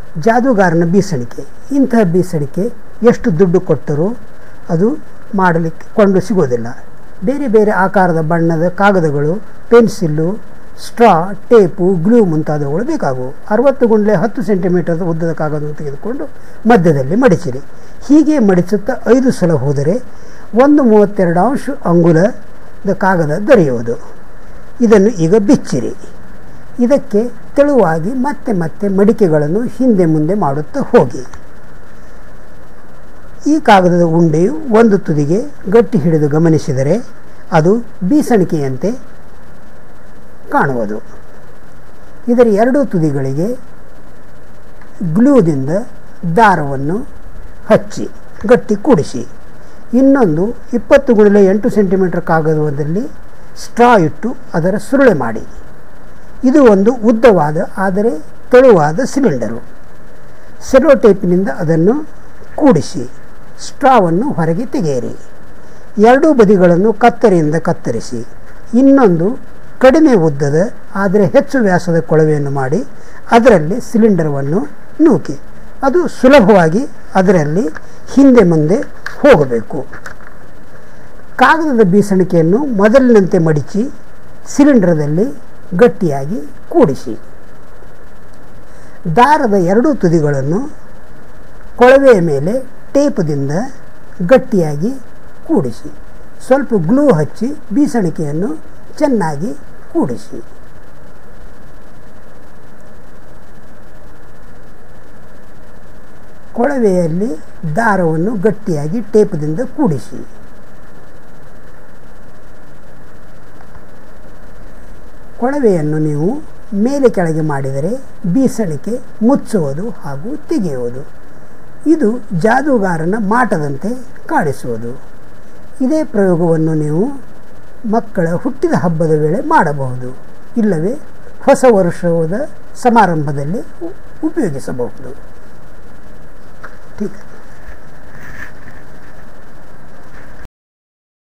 ಜಾದೂಗಾರನ ಬೀಸಣಿಕೆ. ಇಂತಹ ಬೀಸಣಿಕೆ ಎಷ್ಟು ದುಡ್ಡು ಕೊಟ್ಟರೂ ಅದು ಮಾಡಲಿಕ್ಕೆ ಕೊಂಡು ಸಿಗೋದಿಲ್ಲ. ಬೇರೆ ಬೇರೆ ಆಕಾರದ ಬಣ್ಣದ ಕಾಗದಗಳು, ಪೆನ್ಸಿಲ್ಲು, ಸ್ಟ್ರಾ, ಟೇಪು, ಗ್ಲೂ ಮುಂತಾದವುಗಳು ಬೇಕಾಗುವು. 60 ಗುಂಡ್ಲೆ 10 ಸೆಂಟಿಮೀಟರ್ ಉದ್ದದ ಕಾಗದವನ್ನು ತೆಗೆದುಕೊಂಡು ಮಧ್ಯದಲ್ಲಿ ಮಡಿಚಿರಿ. ಹೀಗೆ ಮಡಿಸುತ್ತಾ 5 ಸಲ ಹೋದರೆ 1/32 ಅಂಗುಲದ ಕಾಗದ ದೊರೆಯುವುದು. ಇದನ್ನು ಈಗ ಬಿಚ್ಚಿರಿ. ಇದಕ್ಕೆ ತೆಳುವಾಗಿ ಮತ್ತೆ ಮತ್ತೆ ಮಡಿಕೆಗಳನ್ನು ಹಿಂದೆ ಮುಂದೆ ಮಾಡುತ್ತಾ ಹೋಗಿ. ಈ ಕಾಗದದ ಉಂಡೆಯು ಒಂದು ತುದಿಗೆ ಗಟ್ಟಿ ಹಿಡಿದು ಗಮನಿಸಿದರೆ ಅದು ಬೀಸಣಿಕೆಯಂತೆ ಕಾಣುವುದು. ಇದರ ಎರಡೂ ತುದಿಗಳಿಗೆ ಗ್ಲೂದಿಂದ ದಾರವನ್ನು ಹಚ್ಚಿ ಗಟ್ಟಿ ಕೂಡಿಸಿ. ಇನ್ನೊಂದು 20x8 ಸೆಂಟಿಮೀಟರ್ ಕಾಗದದಲ್ಲಿ ಸ್ಟ್ರಾ ಇಟ್ಟು ಅದರ ಸುರುಳೆ ಮಾಡಿ. ಇದು ಒಂದು ಉದ್ದವಾದ ಆದರೆ ತೆಳುವಾದ ಸಿಲಿಂಡರು. ಸೆಲೋಟೇಪಿನಿಂದ ಅದನ್ನು ಕೂಡಿಸಿ ಸ್ಟ್ರಾವನ್ನು ಹೊರಗೆ ತೆಗೆಯಿರಿ. ಎರಡೂ ಬದಿಗಳನ್ನು ಕತ್ತರಿಯಿಂದ ಕತ್ತರಿಸಿ. ಇನ್ನೊಂದು ಕಡಿಮೆ ಉದ್ದದ ಆದರೆ ಹೆಚ್ಚು ವ್ಯಾಸದ ಕೊಳವೆಯನ್ನು ಮಾಡಿ ಅದರಲ್ಲಿ ಸಿಲಿಂಡರವನ್ನು ನೂಕಿ. ಅದು ಸುಲಭವಾಗಿ ಅದರಲ್ಲಿ ಹಿಂದೆ ಮುಂದೆ ಹೋಗಬೇಕು. ಕಾಗದದ ಬೀಸಣಿಕೆಯನ್ನು ಮೊದಲಿನಂತೆ ಮಡಿಚಿ ಸಿಲಿಂಡರದಲ್ಲಿ ಗಟ್ಟಿಯಾಗಿ ಕೂಡಿಸಿ. ದಾರದ ಎರಡೂ ತುದಿಗಳನ್ನು ಕೊಳವೆಯ ಮೇಲೆ ಟೇಪದಿಂದ ಗಟ್ಟಿಯಾಗಿ ಕೂಡಿಸಿ. ಸ್ವಲ್ಪ ಗ್ಲೂ ಹಚ್ಚಿ ಬೀಸಣಿಕೆಯನ್ನು ಚೆನ್ನಾಗಿ ಕೂಡಿಸಿ. ಕೊಳವೆಯಲ್ಲಿ ದಾರವನ್ನು ಗಟ್ಟಿಯಾಗಿ ಟೇಪದಿಂದ ಕೂಡಿಸಿ. ಕೊಳವೆಯನ್ನು ನೀವು ಮೇಲೆ ಕೆಳಗೆ ಮಾಡಿದರೆ ಬೀಸಣಿಕೆ ಮುಚ್ಚುವುದು ಹಾಗೂ ತೆಗೆಯುವುದು. ಇದು ಜಾದೂಗಾರನ ಮಾಟದಂತೆ ಕಾಣಿಸುವುದು. ಇದೇ ಪ್ರಯೋಗವನ್ನು ನೀವು ಮಕ್ಕಳ ಹುಟ್ಟಿದ ಹಬ್ಬದ ವೇಳೆ ಮಾಡಬಹುದು, ಇಲ್ಲವೇ ಹೊಸ ವರ್ಷದ ಸಮಾರಂಭದಲ್ಲಿ ಉಪಯೋಗಿಸಬಹುದು. ठीक है।